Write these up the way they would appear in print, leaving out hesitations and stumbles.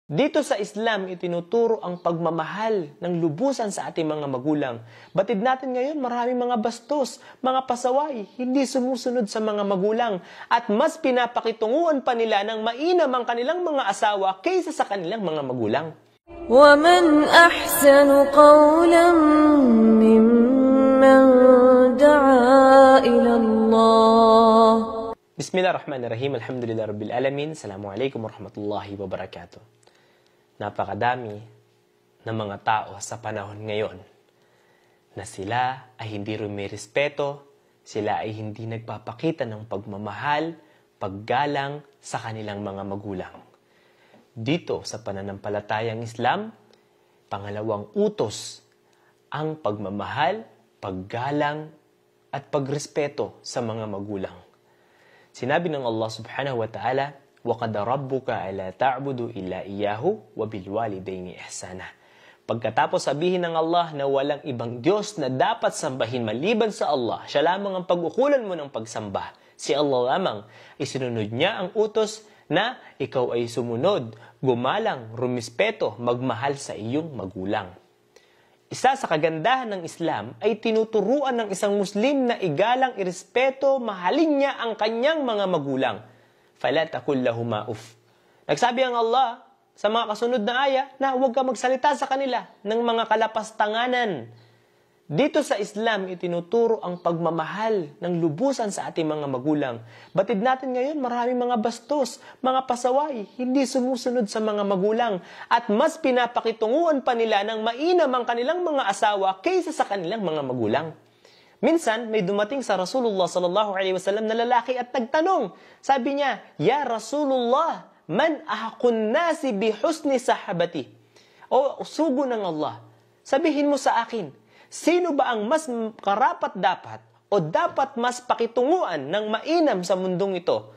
Dito sa Islam, itinuturo ang pagmamahal ng lubusan sa ating mga magulang. Batid natin ngayon, maraming mga bastos, mga pasaway, hindi sumusunod sa mga magulang. At mas pinapakitunguan pa nila ng mainam ang kanilang mga asawa kaysa sa kanilang mga magulang. وَمَنْ أَحْسَنُ قَوْلًا مِّمَّنْ دَعَا إِلَى اللَّهِ. Bismillahirrahmanirrahim. Alhamdulillah Rabbil Alamin. Assalamualaikum warahmatullahi wabarakatuh. Napakadami ng mga tao sa panahon ngayon na sila ay hindi rumirespeto, sila ay hindi nagpapakita ng pagmamahal, paggalang sa kanilang mga magulang. Dito sa pananampalatayang Islam, pangalawang utos ang pagmamahal, paggalang at pagrespeto sa mga magulang. Sinabi ng Allah subhanahu wa ta'ala, وَقَدَ رَبُّكَ أَلَا تَعْبُدُ إِلَّا إِيَّهُ وَبِالْوَالِدَيْنِ إِحْسَانًا. Pagkatapos sabihin ng Allah na walang ibang Diyos na dapat sambahin maliban sa Allah, siya lamang ang pag-ukulan mo ng pagsamba. Si Allah lamang, isinunod niya ang utos na ikaw ay sumunod, gumalang, rumispeto, magmahal sa iyong magulang. Isa sa kagandahan ng Islam ay tinuturuan ng isang Muslim na igalang, irespeto, mahalin niya ang kanyang mga magulang. فَلَا تَقُلْ لَهُمَا أُفٍّ. Nagsabi ang Allah sa mga kasunod na aya na huwag ka magsalita sa kanila ng mga kalapastanganan. Dito sa Islam, itinuturo ang pagmamahal ng lubusan sa ating mga magulang. Batid natin ngayon, maraming mga bastos, mga pasaway, hindi sumusunod sa mga magulang. At mas pinapakitunguan pa nila ng mainam ang kanilang mga asawa kaysa sa kanilang mga magulang. Minsan, may dumating sa Rasulullah sallallahu alaihi wasallam na lalaki at nagtanong. Sabi niya, Ya Rasulullah, man ahakun nasi bihusni sahabati? O sugo ng Allah, sabihin mo sa akin, sino ba ang mas karapat-dapat o dapat mas pakitunguan ng mainam sa mundong ito?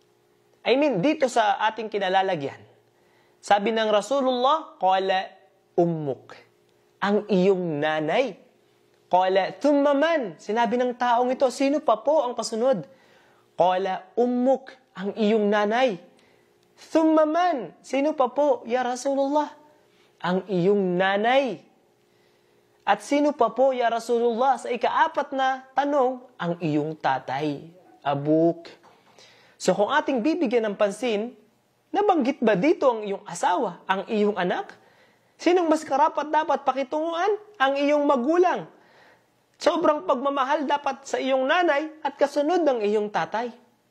Dito sa ating kinalalagyan. Sabi ng Rasulullah, Qala ummuk, ang iyong nanay. Qala thumma man, sinabi ng taong ito, sino pa po ang kasunod? Qala ummuk, ang iyong nanay. Thumma man, sino pa po? Ya Rasulullah, ang iyong nanay. At sino pa po, Ya Rasulullah? Sa ikaapat na tanong, ang iyong tatay, abuk. So kung ating bibigyan ng pansin, nabanggit ba dito ang iyong asawa, ang iyong anak? Sinong mas karapat dapat pakitunguan? Ang iyong magulang. Sobrang pagmamahal dapat sa iyong nanay at kasunod ng iyong tatay.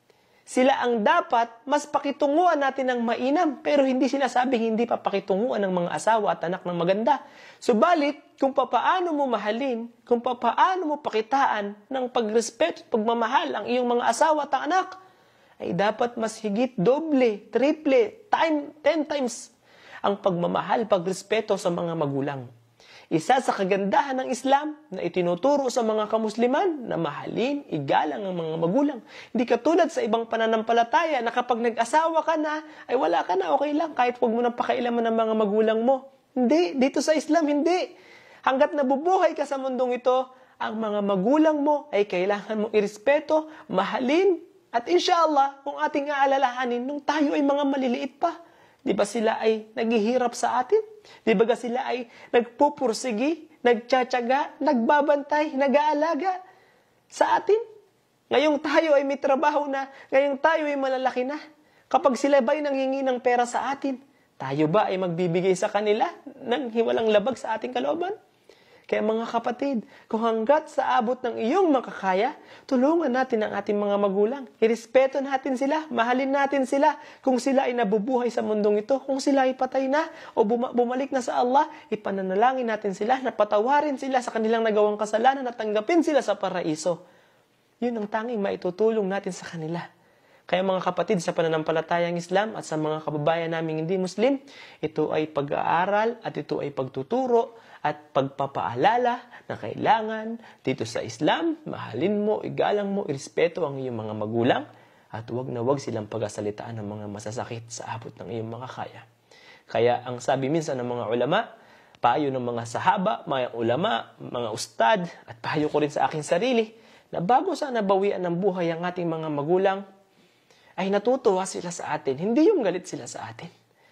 Sila ang dapat mas pakitunguan natin ng mainam, pero hindi sinasabing hindi pa pakitunguan ng mga asawa at anak ng maganda. Subalit, kung papaano mo mahalin, kung papaano mo pakitaan ng pagrespeto at pagmamahal ang iyong mga asawa at anak, ay dapat mas higit doble, triple, 10 times ang pagmamahal, pagrespeto sa mga magulang. Isa sa kagandahan ng Islam na itinuturo sa mga kamusliman na mahalin, igalang ang mga magulang. Hindi katulad sa ibang pananampalataya na kapag nag-asawa ka na, ay wala ka na, okay lang, kahit huwag mo nang pakailaman ng mga magulang mo. Hindi, dito sa Islam, hindi. Hanggat nabubuhay ka sa mundong ito, ang mga magulang mo ay kailangan mong irespeto, mahalin, at inshallah, kung ating aalalahanin, nung tayo ay mga maliliit pa, di ba sila ay naghihirap sa atin? Di ba sila ay nagpupursigi, nagtsatsaga, nagbabantay, nag-aalaga sa atin? Ngayong tayo ay may trabaho na, ngayong tayo ay malalaki na. Kapag sila ba ay nanghingi ng pera sa atin, tayo ba ay magbibigay sa kanila ng hiwalang labag sa ating kalooban? Kaya mga kapatid, kung hanggat sa abot ng iyong makakaya, tulungan natin ang ating mga magulang. Irespeto natin sila, mahalin natin sila. Kung sila ay nabubuhay sa mundong ito, kung sila ay patay na o bumalik na sa Allah, ipananalangin natin sila, napatawarin sila sa kanilang nagawang kasalanan at tanggapin sila sa paraiso. Yun ang tanging maitutulong natin sa kanila. Kaya mga kapatid, sa pananampalatayang Islam at sa mga kababayan naming hindi Muslim, ito ay pag-aaral at ito ay pagtuturo at pagpapaalala na kailangan dito sa Islam, mahalin mo, igalang mo, irespeto ang iyong mga magulang at huwag na huwag silang pagsasalitaan ng mga masasakit sa abot ng iyong makakaya. Kaya ang sabi minsan ng mga ulama, payo ng mga sahaba, mga ulama, mga ustad, at payo ko rin sa aking sarili, na bago sana bawian ng buhay ang ating mga magulang, ay natutuwa sila sa atin. Hindi yung galit sila sa atin.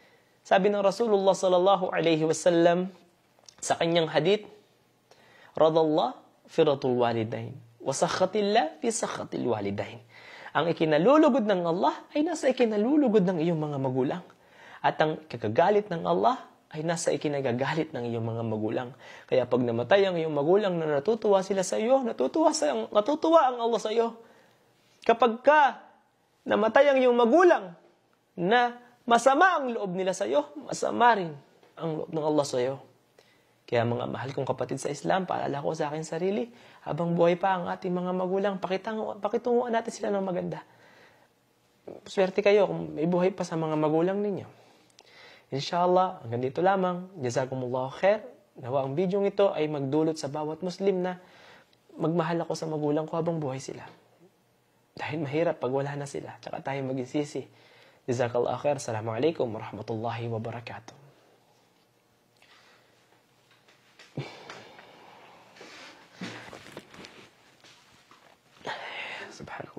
Sabi ng Rasulullah sallallahu alaihi wasallam sa kanyang hadith, radallah fi ratul walidain, wa sakhatillah fi sakhatil walidain. Ang ikinalulugod ng Allah ay nasa ikinalulugod ng iyong mga magulang. At ang kagagalit ng Allah ay nasa ikinagagalit ng iyong mga magulang. Kaya pag namatay ang iyong magulang na natutuwa sila sa iyo, natutuwa ang Allah sa iyo. Kapag ka namatay ang iyong magulang na masama ang loob nila sa iyo, masama rin ang loob ng Allah sa iyo. Kaya mga mahal kong kapatid sa Islam, paalala ko sa aking sarili, habang buhay pa ang ating mga magulang, pakitunguan natin sila ng maganda. Swerte kayo kung may buhay pa sa mga magulang ninyo. Inshallah, hanggang dito lamang. Jazakumullahu khair. Nawa ang video ito ay magdulot sa bawat Muslim na magmahal ako sa magulang ko habang buhay sila. Dahil mahirap pag wala na sila. Tsaka tayo magsisisi. Jazakallahu khair. Assalamualaikum warahmatullahi wabarakatuh. Subhanallah.